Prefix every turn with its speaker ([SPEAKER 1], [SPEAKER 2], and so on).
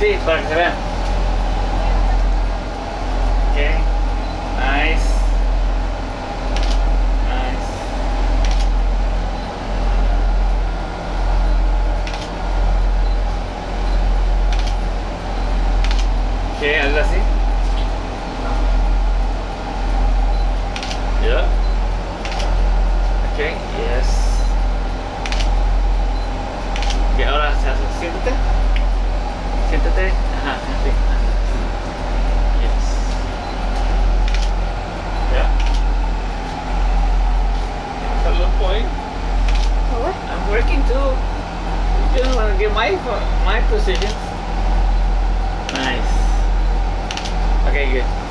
[SPEAKER 1] Sit, Barcelona. Okay. Nice. Nice. Okay, Allah sih. Yeah. Okay, yes. Okay, ahora siéntate. Siéntate. Ajá, sí. Yes. Yeah. Hello, boy.
[SPEAKER 2] What?
[SPEAKER 1] I'm working too. You don't want to get my position. Nice. Okay, good.